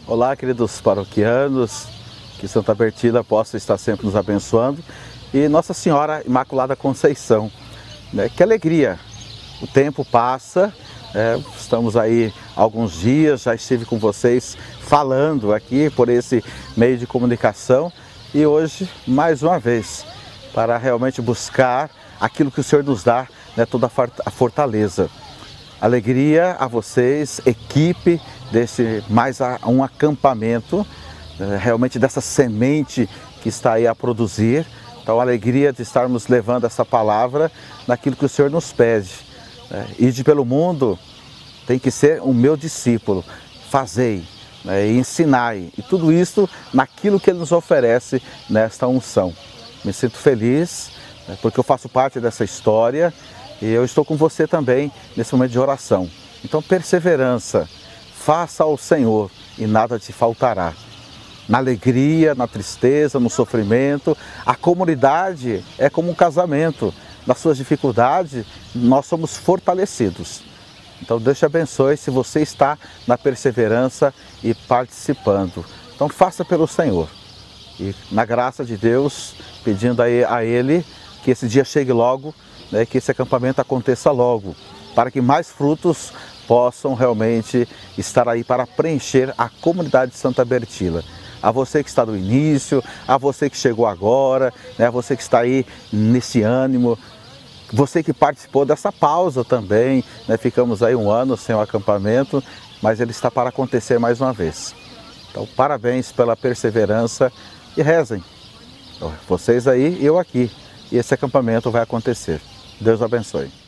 Olá, queridos paroquianos, que Santa Bertilha possa estar sempre nos abençoando e Nossa Senhora Imaculada Conceição, né? Que alegria! O tempo passa, estamos aí há alguns dias, já estive com vocês falando aqui por esse meio de comunicação e hoje, mais uma vez, para realmente buscar aquilo que o Senhor nos dá, né? Toda a fortaleza. Alegria a vocês, equipe desse mais um acampamento, realmente dessa semente que está aí a produzir. Então, a alegria de estarmos levando essa palavra naquilo que o Senhor nos pede. Ide pelo mundo, tem que ser o meu discípulo, fazei, e ensinai, e tudo isso naquilo que Ele nos oferece nesta unção. Me sinto feliz, porque eu faço parte dessa história e eu estou com você também nesse momento de oração. Então, perseverança, faça ao Senhor e nada te faltará. Na alegria, na tristeza, no sofrimento, a comunidade é como um casamento. Nas suas dificuldades, nós somos fortalecidos. Então, Deus te abençoe se você está na perseverança e participando. Então, faça pelo Senhor. E na graça de Deus, pedindo a Ele que esse dia chegue logo, que esse acampamento aconteça logo, para que mais frutos possam realmente estar aí para preencher a comunidade de Santa Bertilha. A você que está no início, a você que chegou agora, a você que está aí nesse ânimo, você que participou dessa pausa também, ficamos aí um ano sem o acampamento, mas ele está para acontecer mais uma vez. Então, parabéns pela perseverança e rezem. Vocês aí e eu aqui. E esse acampamento vai acontecer. Deus abençoe.